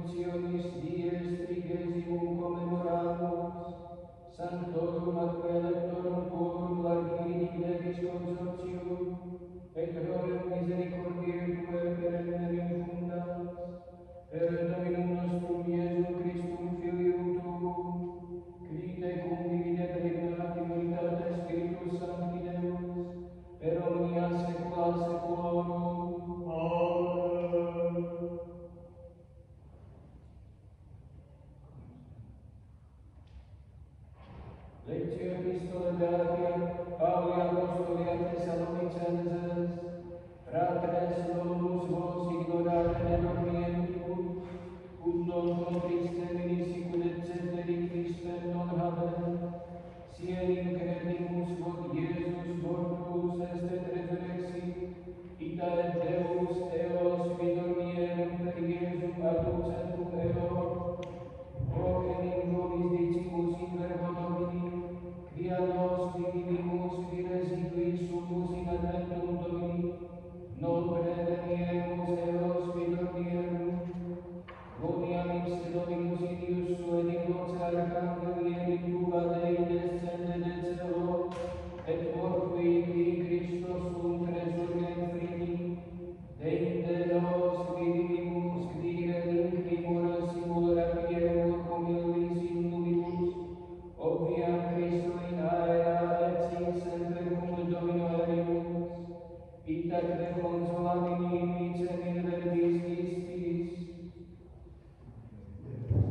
executionis dies 30 commemoramus, sanctorum atque electorum tuorum largini legis consortium, et gloriam misericordiae Tuae perenne infundas, per Dominum nostrum Iesum Christum Filium Tuum, qui tecum divide regnat in unitate Spiritus Sancti Deus, per omnia saecula saeculorum. Amen. Lectio Epistolae Galatia, Pauli Apostoli a Thessalonicenses, fratres domus vos ignorare ne dormientur, ut non contriste minis sicut et ceteri Christem non habent, sien incredimus quod Iesus mortus est et resurrexit, ita et Deus eos qui dormierum per Iesum adducentum eor, hoc enim vobis dicimus in verbo Domini, quia nos vivimus qui residui sumus in adventum Domini, non preveniemus eos qui dormierum, quoniam ipse Dominus Idius sue in voce arcangeli et in tuba Dei descende de celo, et mortui qui Christos sunt resurgent fridi, deinde nos qui vivimus crire incrimur simul rapiemur cum illis in nubibus, obviam Christo in aera et sin semper cum Domino erimus, itaque consolamini in vicem in verbis istis.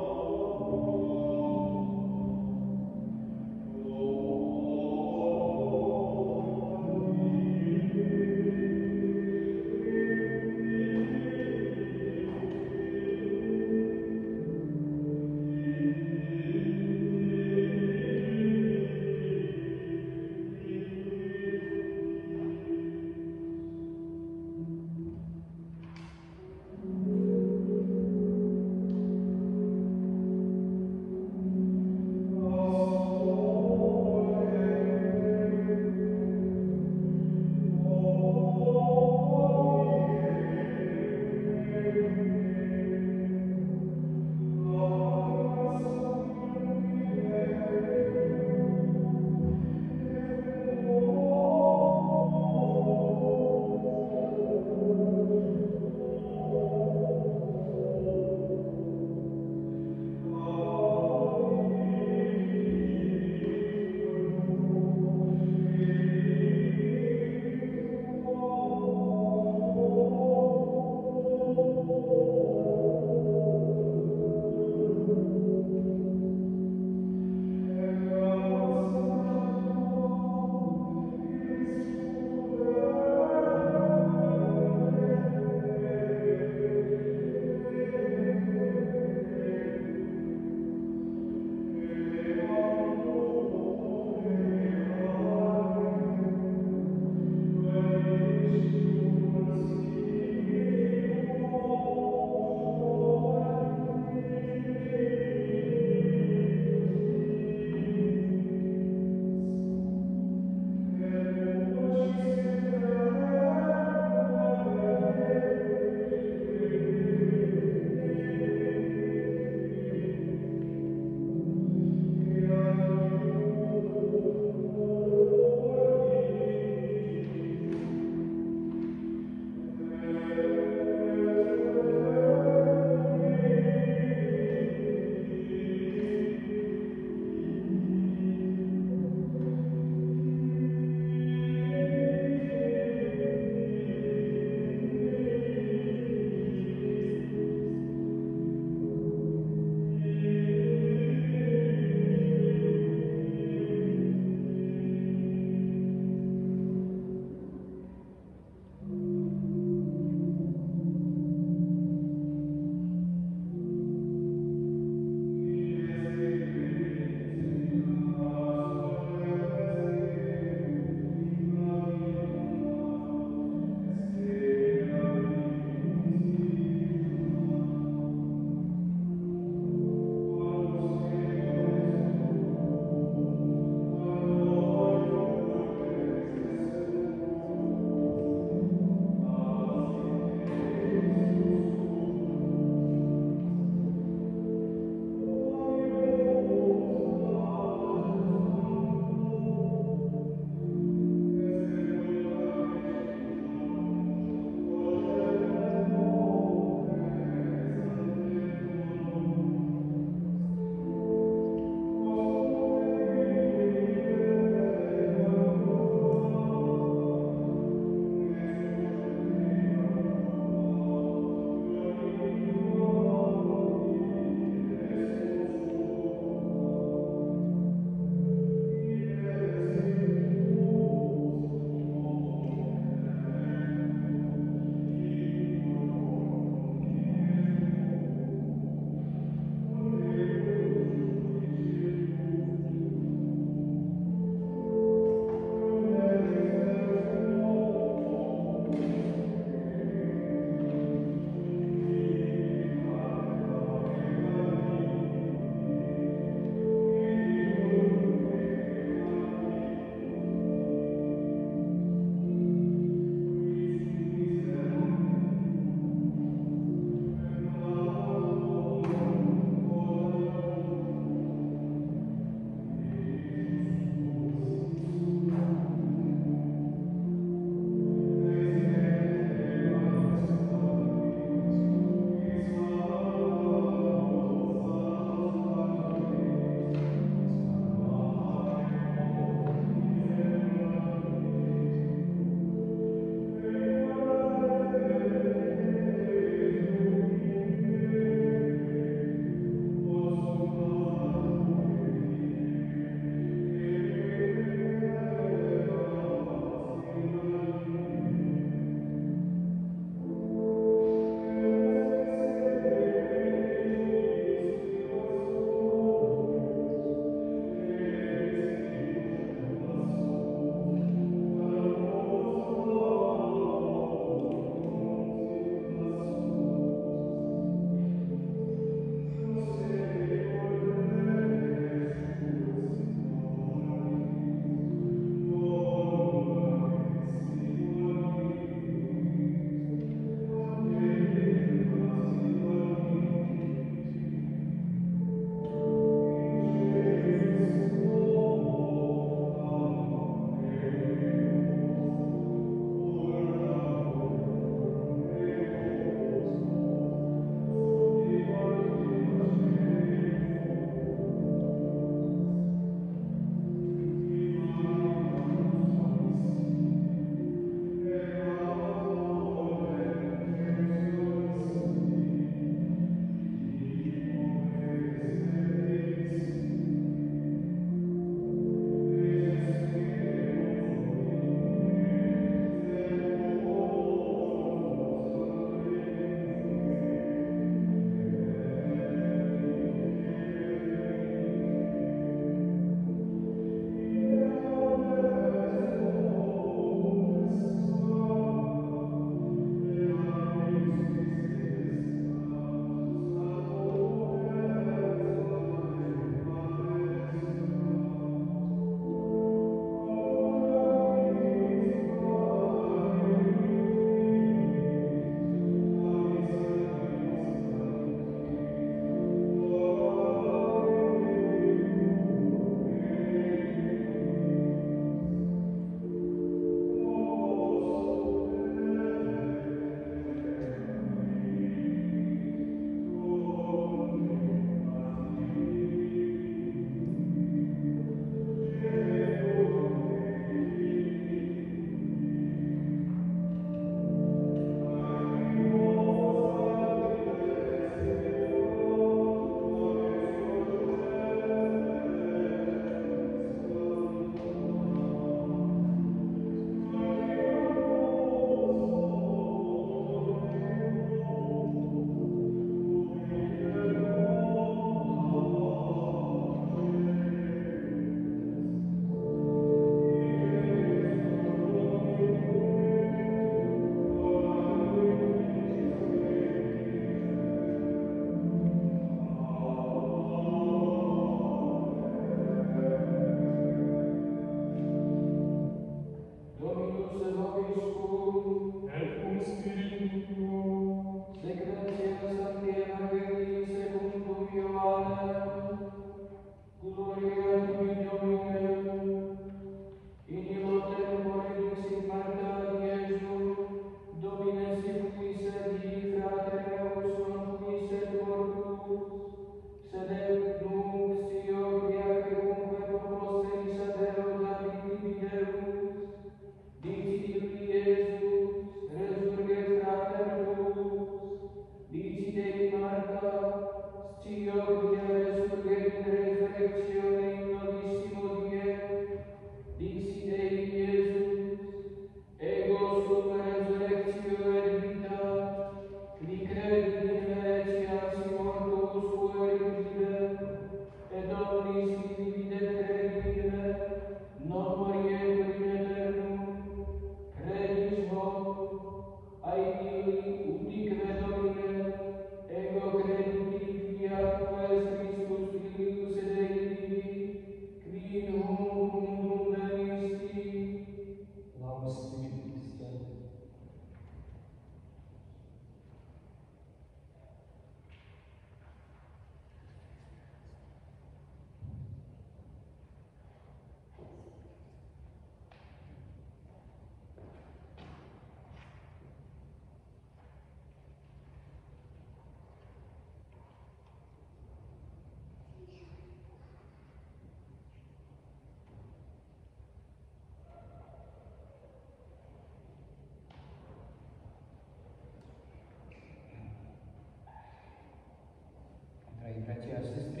Drahí bratia a sestry,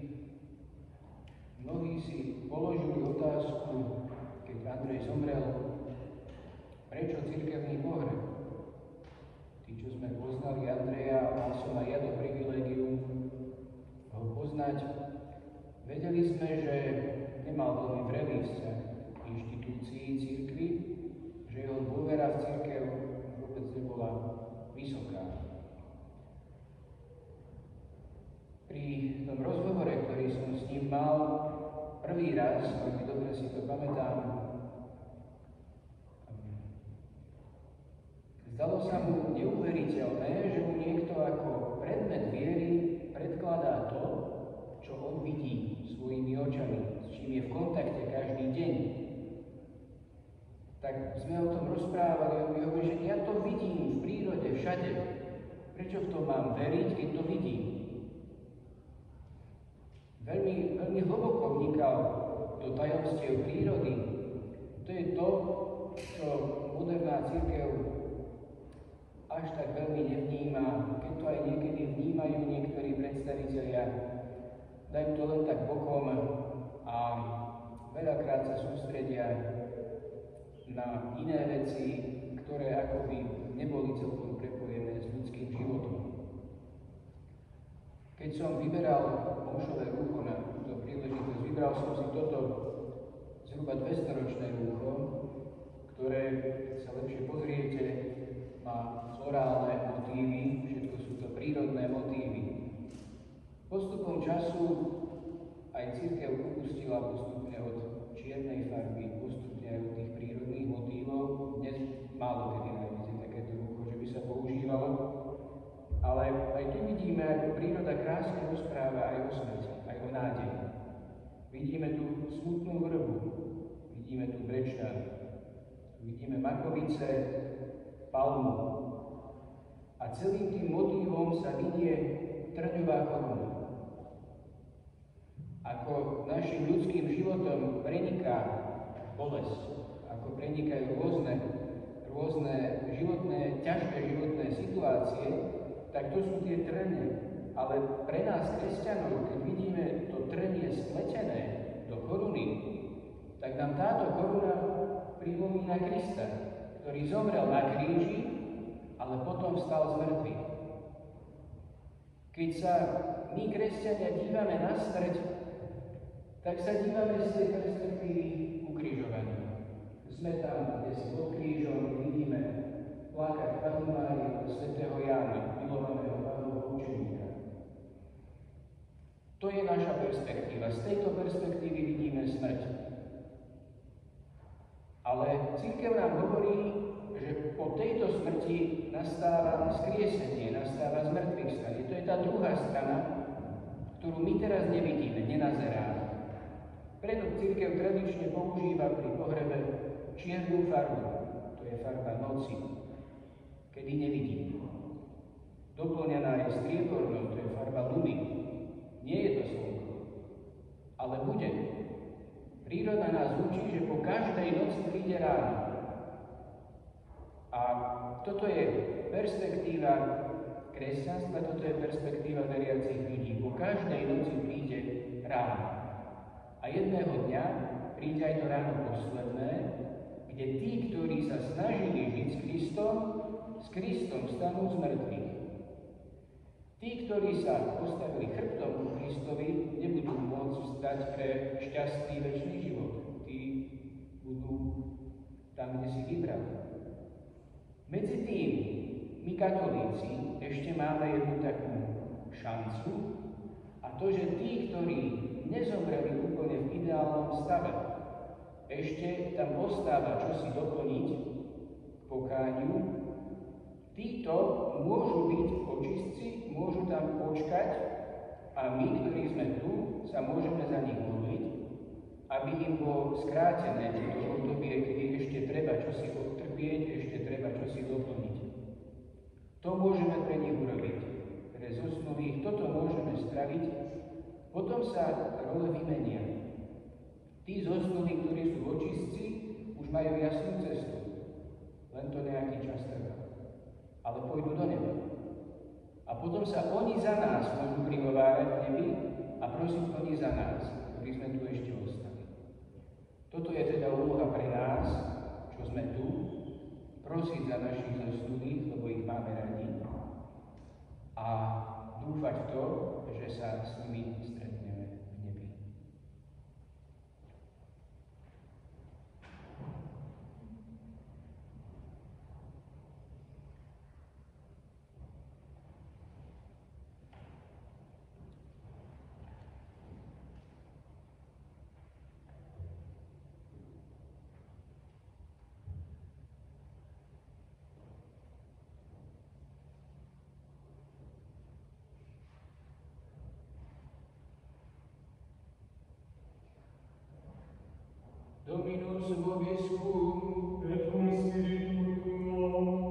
mnohí si položili otázku, keď Andrej zomrel, prečo cirkevný pohreb? Tí, čo sme poznali Andreja, mal som aj ja to privilégium ho poznať, vedeli sme, že nemal veľmi vrelý vzťah k inštitúcii cirkvi, že jeho dôvera v cirkev vôbec nebola vysoká. Pri tom rozhovore, ktorý som s ním mal prvý raz, veľmi dobre si to pamätám, zdalo sa mu neuveriteľné, že mu niekto ako predmet viery predkladá to, čo on vidí svojimi očami, s čím je v kontakte každý deň. Tak sme o tom rozprávali a on mi hovorí, že ja to vidím v prírode všade. Prečo v tom mám veriť, keď to vidím? Veľmi hlboko vnikal do tajomstiev prírody. To je to, čo moderná cirkev až tak veľmi nevníma, keď to aj niekedy vnímajú niektorí predstavitelia. Dajú to len tak bokom a veľakrát sa sústredia na iné veci, ktoré akoby neboli celkom prepojené s ľudským životom. Keď som vyberal omšové rúcho na túto príležitosť, vybral som si toto zhruba 200-ročné rúcho, ktoré, keď sa lepšie pozriete, má florálne motívy, všetko sú to prírodné motívy. Postupom času aj cirkev upustila postupne od čiernej farby, postupne aj od tých prírodných motívov. Dnes málo kedy nájdete takéto rúcho, že by sa používalo. Ale aj tu vidíme, ako príroda krásne rozpráva aj o smrti, aj o nádeji. Vidíme tu smutnú vrbu, vidíme tu brečtan, vidíme makovice, palmu. A celým tým motívom sa vidie trňová koruna. Ako našim ľudským životom preniká bolesť, ako prenikajú rôzne životné, ťažké životné situácie, tak to sú tie trne. Ale pre nás, kresťanov, keď vidíme to trnie spletené do koruny, tak nám táto koruna pripomína Krista, ktorý zomrel na kríži, ale potom vstal z mŕtvych. Keď sa my, kresťania, dívame na smrť, tak sa dívame z tej perspektívy ukrižovania. Sme tam, kde si pod krížom vidíme plakať Pannu Máriu a svätého Jána, milovaného Pánovho učeníka. To je naša perspektíva. Z tejto perspektívy vidíme smrť. Ale cirkev nám hovorí, že po tejto smrti nastáva skriesenie, nastáva zmŕtvych stanie. To je tá druhá strana, ktorú my teraz nevidíme, nenazeráme. Preto cirkev tradične používa pri pohrebe čiernu farbu. To je farba noci, kedy nevidíme. Doplňaná je striebornou, to je farba luny. Nie je to slnko, ale bude. Príroda nás učí, že po každej noci príde ráno. A toto je perspektíva kresťanstva, toto je perspektíva veriacich ľudí. Po každej noci príde ráno. A jedného dňa príde aj to ráno posledné, kde tí, ktorí sa snažili žiť s Kristom stanú z mŕtvych. Tí, ktorí sa postavili chrbtom ku Kristovi, nebudú môcť stať pre šťastný večný život. Tí budú tam, kde si vybrali. Medzi tým, my katolíci ešte máme jednu takú šancu, a to, že tí, ktorí nezomreli úplne v ideálnom stave, ešte tam ostáva čosi doplniť k pokániu, títo môžu byť očistci, môžu tam počkať a my, ktorí sme tu, sa môžeme za nich modliť, aby im bolo skrátené toto obdobie, kedy ešte treba čosi odtrpieť, ešte treba čosi doplniť. To môžeme pre nich urobiť. Pre zosnulých toto môžeme spraviť, potom sa role vymenia. Tí zosnulí, ktorí sú očistci, už majú jasnú cestu. Len to nejaký čas trvá. Ale pôjdu do neba. A potom sa oni za nás môžu prihovárať v nebi a prosiť oni za nás, ktorí sme tu ešte ostali. Toto je teda úloha pre nás, čo sme tu, prosiť za našich zosnulých, lebo ich máme radi, a dúfať v to, že sa s nimi stretneme v nebi. Dominus vobiscum, et cum spiritu tuo.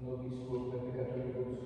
nobis quo peccatoribus.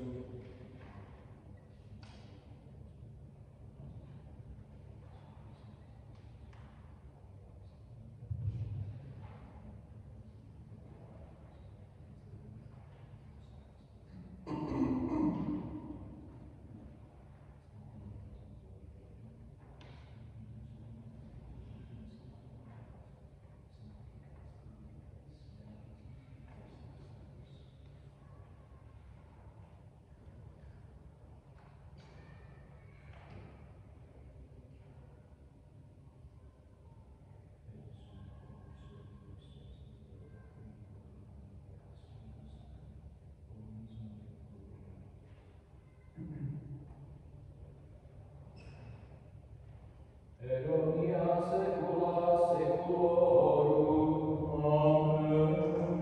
Et omnia saecula saeculorum. Amen.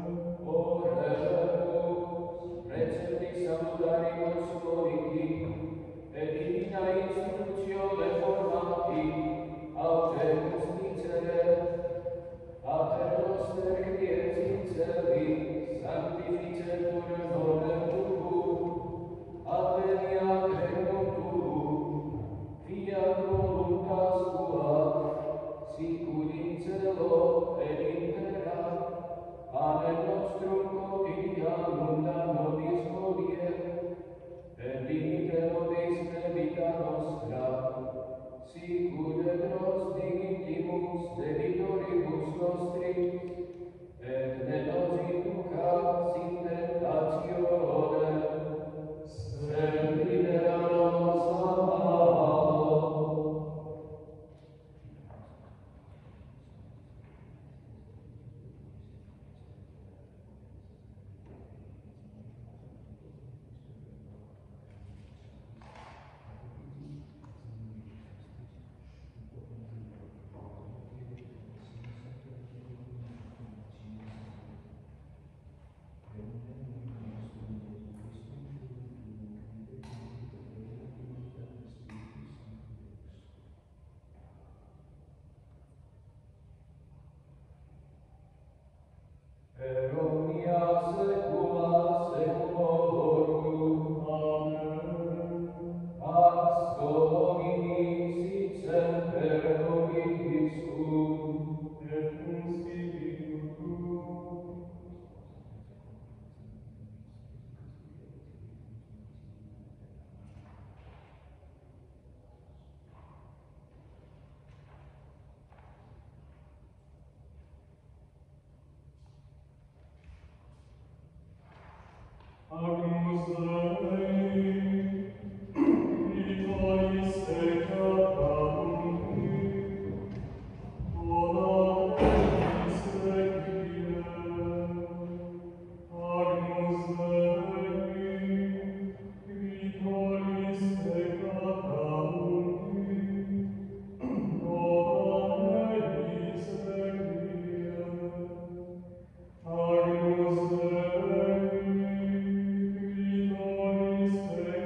Oremus, recepti salutarius Moviti, et divina instructione formati, autemus dicere, Pater noster qui et in celis, sanctificetur nomen tuum, adveniat regnum tuum, fiat voluntas tua, sicur in cielo et in terra. Panem nostrum quotidianum da nobis hodie, et dimitte nobis debita nostra, sicur et nos dimittimus debitoribus nostris, et ne nos inducas in tentationem, sed libera nos a malo. Et omnia saecula saeculorum. Amen. Pax Domini sit semper vobiscum. Et cum spiritu tuum. Agnus Dei, vitoris secata mundi, bona nobis requiem. Agnus Dei, vitoris secata mundi, bona nobis requiem. Agnus Dei, vitoris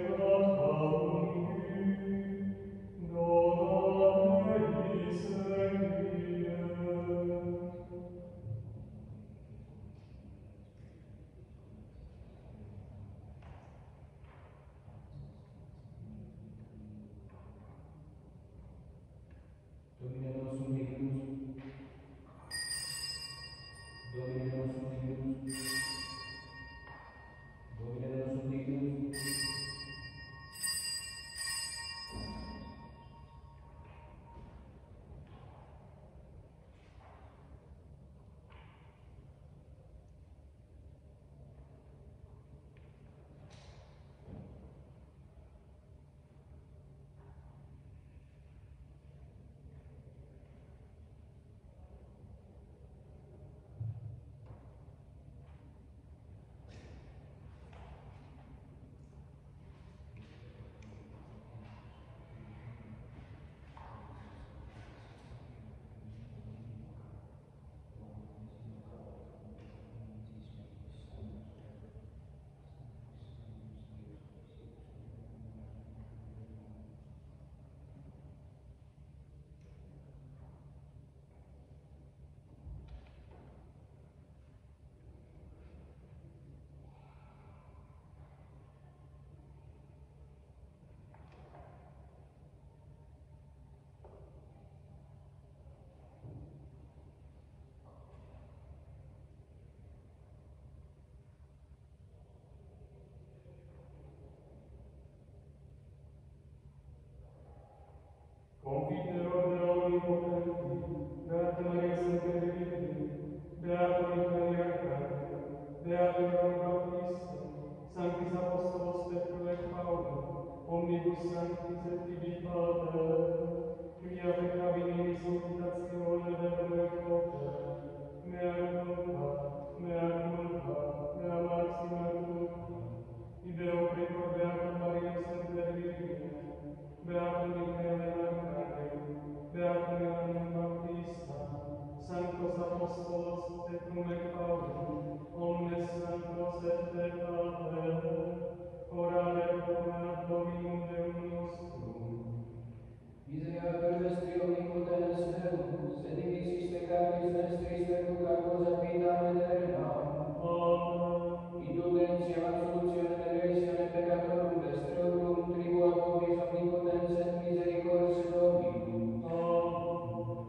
Confitero Deo Onnipotenti, Beata Maria Sancta Virgine, Beato Michael Arcangelo, Beato Giovanni Battista, Sanctis Apostolos Petro et Paolo, omnibus sanctis et tibi Pater, quia peccabili suplicatione verbum et opera, mea culpa, mea maxima culpa, Ideo precor Beata Maria Sancta Virgine, Beato Michael Arcangelo, Beato Giovanni Battista, Sanctos Apostolos Petrum et Paulum, omnes sanctos et Pater, orare pro nobis Dominum Deum nostrum. Misereatur vestri omnipotens Deus, et divisis peccatis vestris perducat a vitam aeterna. Amen. Indulgentia absolutione regressione peccatorum vestrum tribua vobis omnipotens et misericors Dominum. Amen.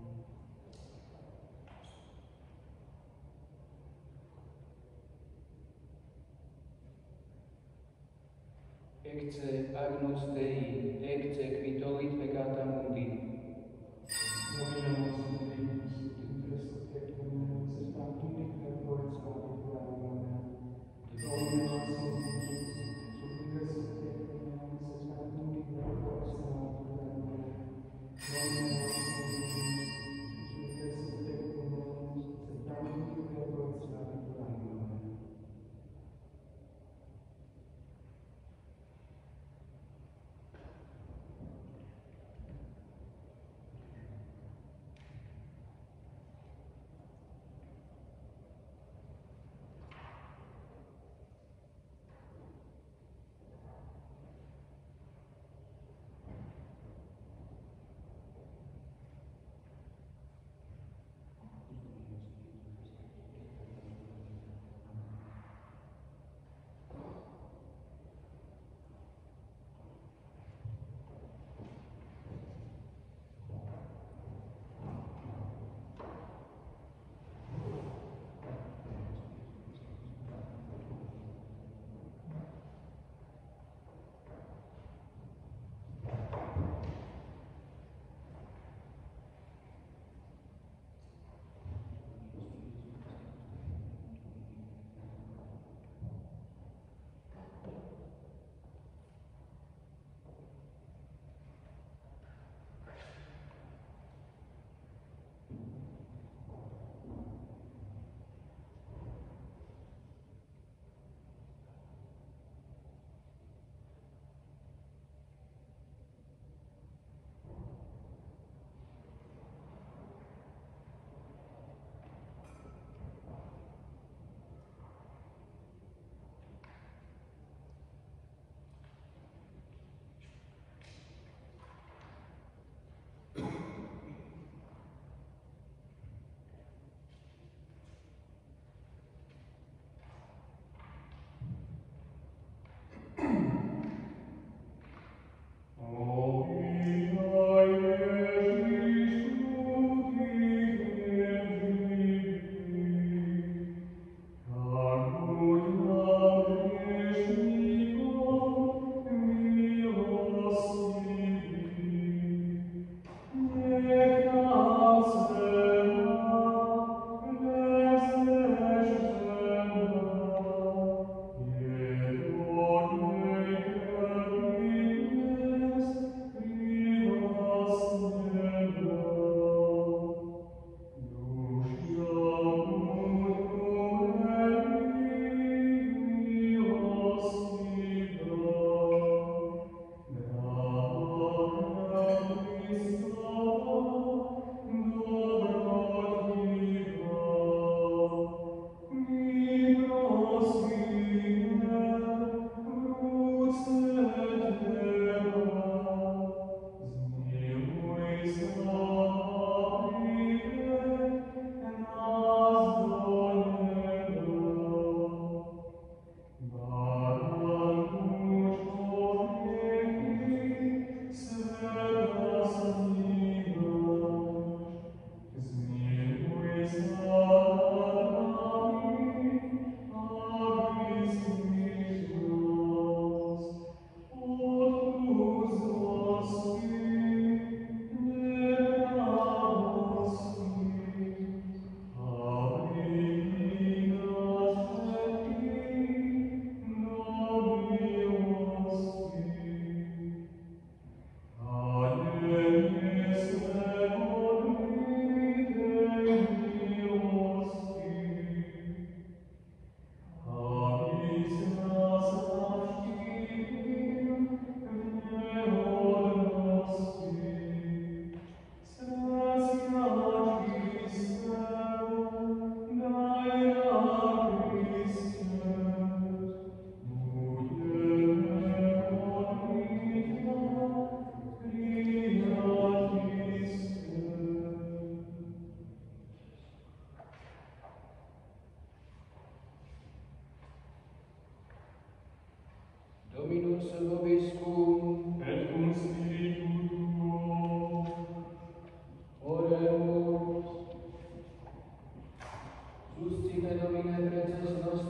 Ecce agnus Dei, ecce qui tollit peccata mundi. Domine nostrum Deus, intres tectum meus et tantum dictator spiritua Amen. Domine nostrum Deus, intres tectum meus et tantum dictator spiritua Amen. Domine nostrum Deus, intres tectum meus et tantum dictator spiritua Amen.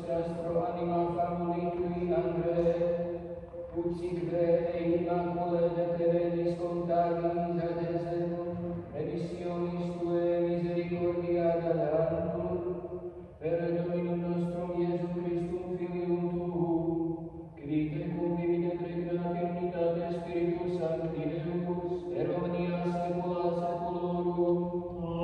nostras pro anima famuli tui Andrei, ut sic vere immacule deterenis contagis ad exempum, remissionis Tuae misericordia dadantur, per Dominum nostrum Iesu Christum Filium Tuum, qui tecum vivit et regnat in unitate Spiritus Sancti Deus, per omnia saecula saeculorum.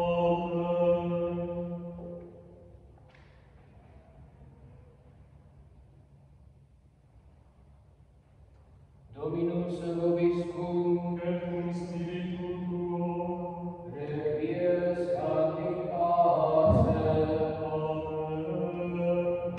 Dominus vobiscum, et cum spiritu tuo, requiescat in pace. Amen.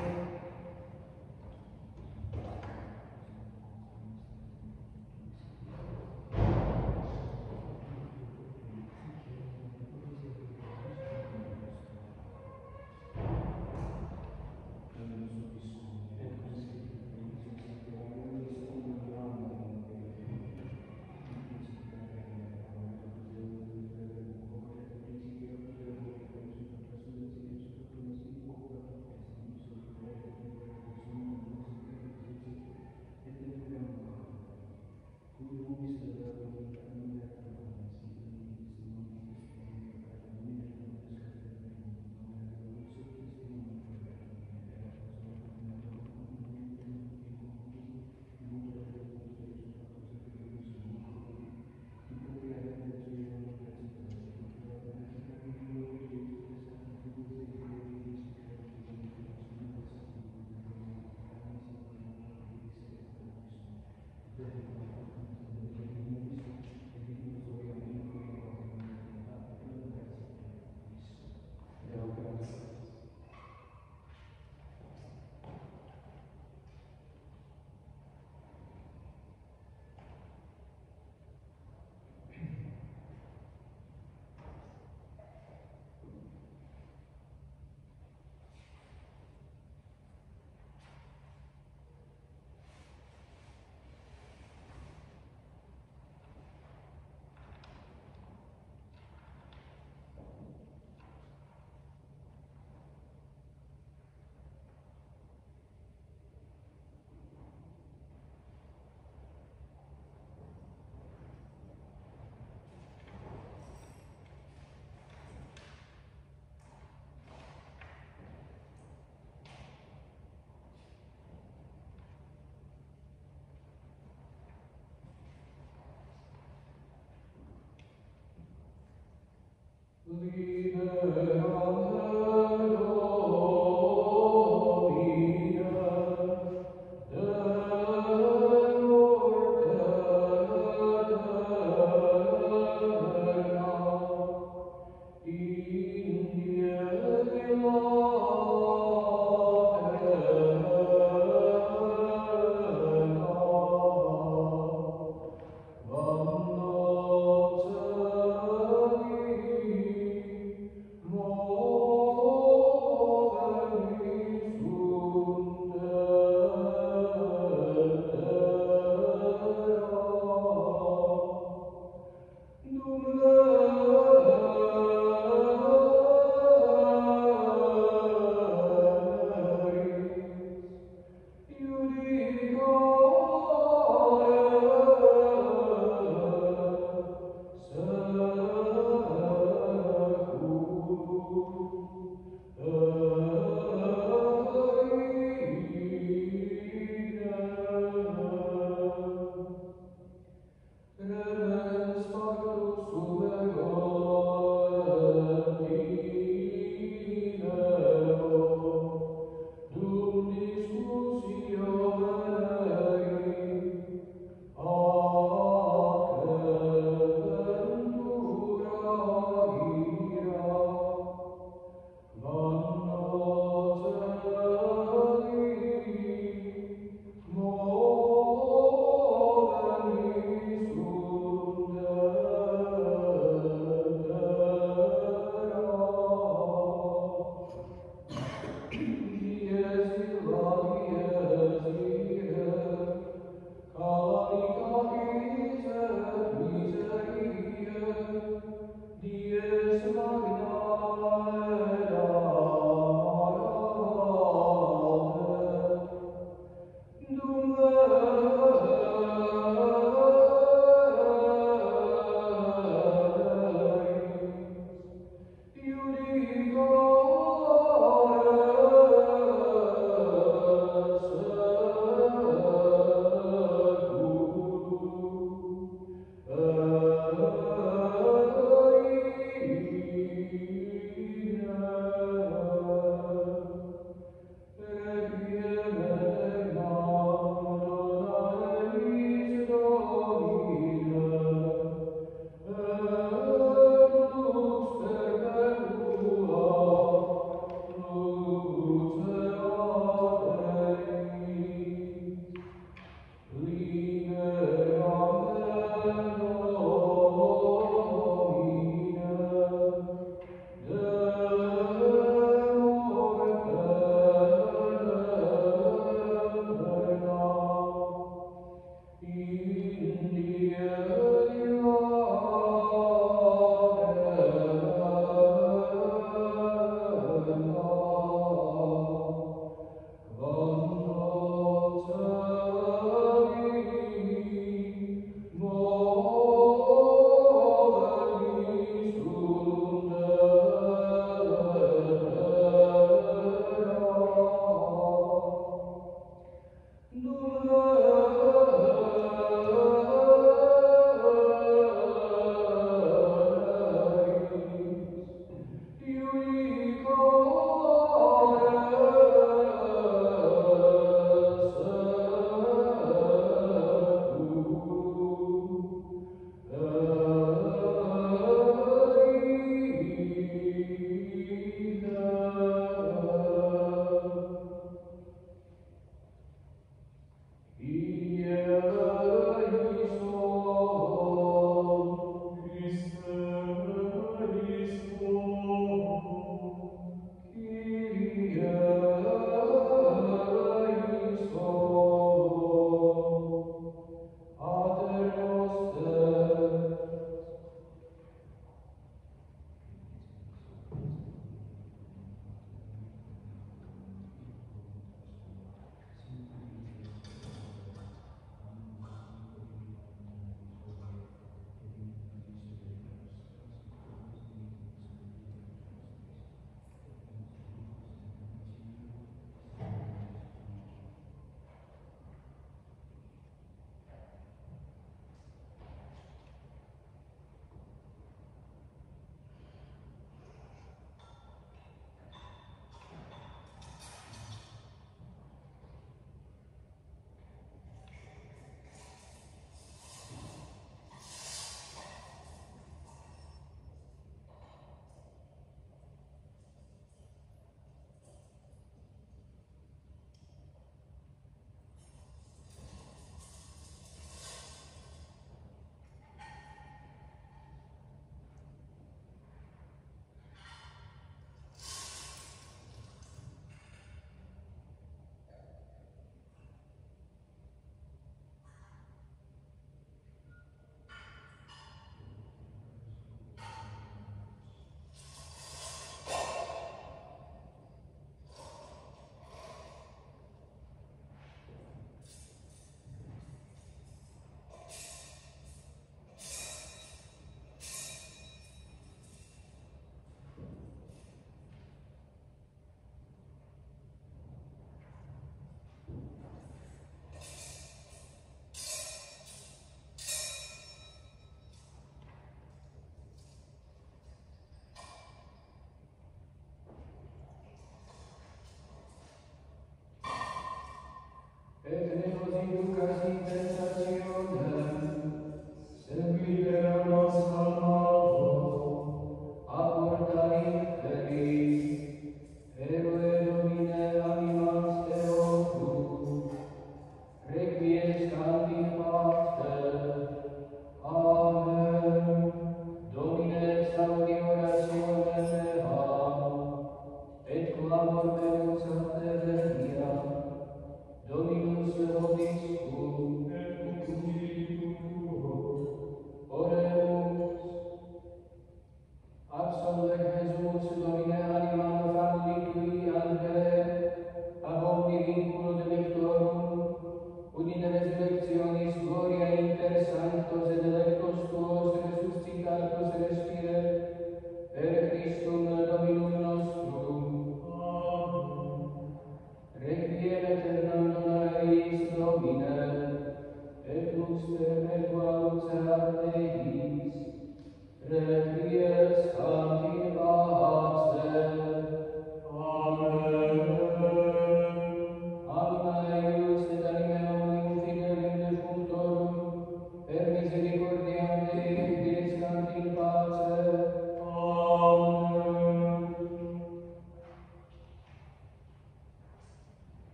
Spiritu casi pensa